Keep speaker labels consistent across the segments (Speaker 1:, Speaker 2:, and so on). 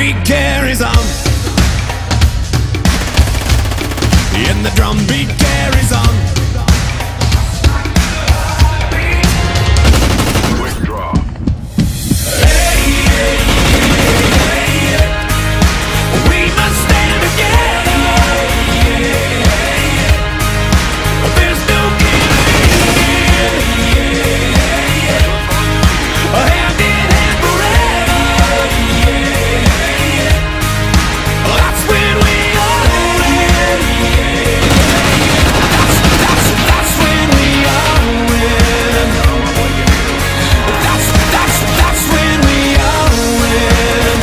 Speaker 1: beat carries on. And the drum beat carries on.
Speaker 2: Withdraw.
Speaker 1: We must stand together. There's no giving in. Hand in hand forever. That's when we all win. That's when we all win. That's when we all win.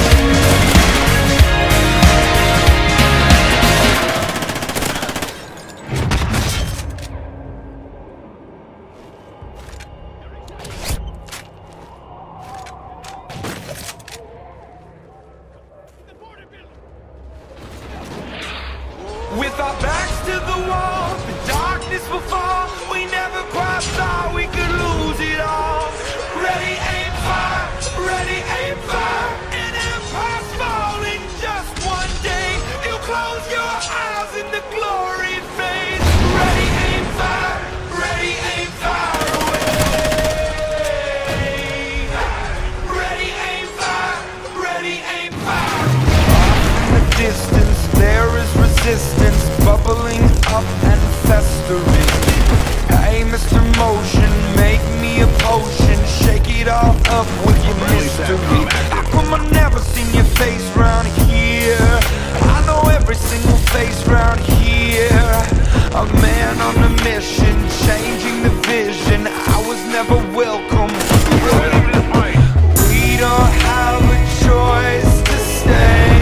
Speaker 3: With our backs to the wall, the darkness will fall. We never quite thought we could lose it all. Ready, aim, fire. Ready, aim, fire. An empire's falling just one day. You'll close your eyes and the glory fades. Ready, aim, fire. Ready, aim, fire away. Ready, aim, fire. Ready, aim, fire. Off in the distance, there is resistance bubbling up and festering. Hey, Mr. Motion, make me a potion. Shake it all up with your mystery. How come I never seen your face round here? I know every single face round here. A man on a mission, changing the vision. I was never welcome. We don't have a choice to stay.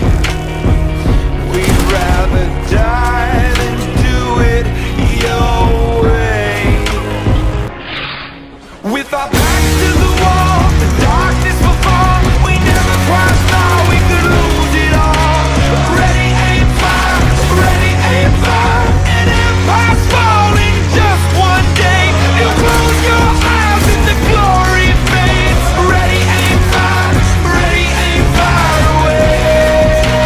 Speaker 3: We'd rather die than do it your way. With our backs to the wall, the darkness will fall. We never quite thought we could lose it all. Ready, aim, fire. Ready, aim, fire. An empire's falling just one day. You'll close your eyes and the glory fades. Ready, aim, fire. Ready, aim, fire away.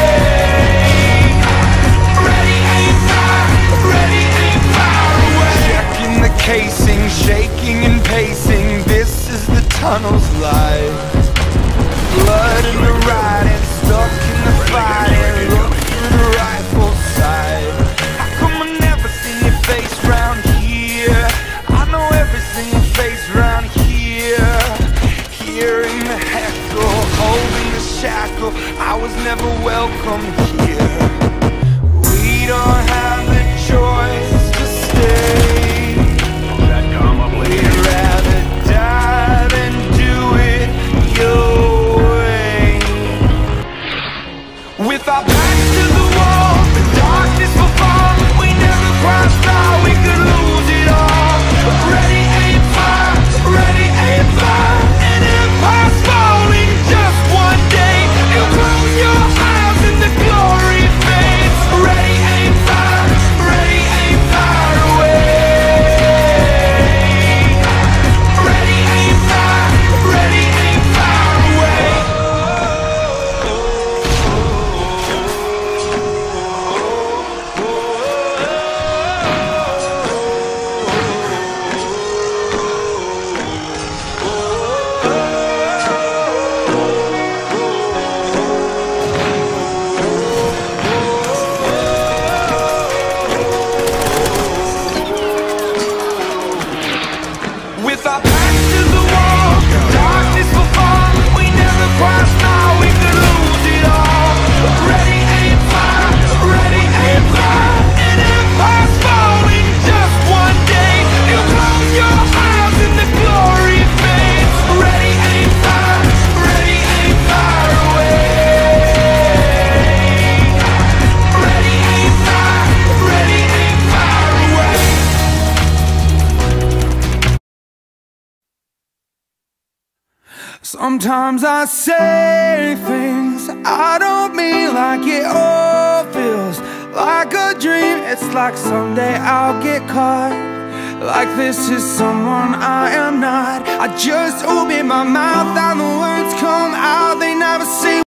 Speaker 3: Ready, aim, fire. Ready, aim, fire away. Checking the casing, shaking and pacing. This is the tunnel's life. Blood in the riding, stuck in the fighting. Look through the rifle sight. How come I never seen your face round here? I know every single face round here. Hearing the heckle, holding the shackle. I was never welcome here. We don't have the choice to stay.
Speaker 2: That comma, please.
Speaker 3: We'd rather die than do it your way. With our backs to the wall, the darkness will fall. We never quite thought we could lose it all. Ready, aim, fire. Ready, aim, fire. An empire's falling just one day. You'll close your eyes and the glory fades. Ready, aim, fire. Ready, aim, fire away. Ready, aim, fire. Ready, aim, fire away. With our backs to the wall, the darkness will fall. We never quite thought we could lose it all. Ready, aim, fire. Ready, aim, fire. An empire's falling just one day. You'll close your eyes and the glory fades. Ready, aim, fire. Ready, aim, fire away. Ready, aim, fire. Ready, aim, fire away. Sometimes I say things I don't mean, like it all feels like a dream. It's like someday I'll get caught, like this is someone I am not. I just open my mouth and the words come out, they never say